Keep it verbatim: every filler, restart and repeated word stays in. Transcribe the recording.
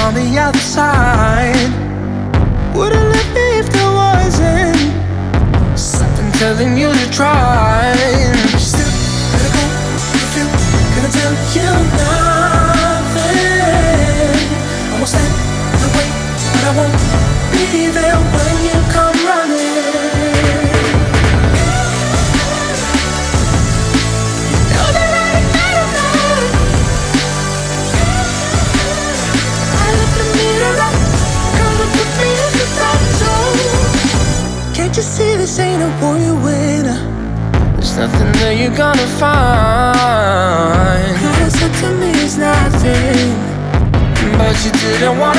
on the other side. Would've left me if there wasn't something telling you to try. Still gotta go, you feel, gonna tell you nothing. I won't stand in the way, but I won't be there when you come running. You know that I ain't mad at that. I look in the mirror up, girl, look at me as you thought so. Can't you see this ain't a war you win? There's nothing that you're gonna find. Cause said to me is nothing, but you didn't want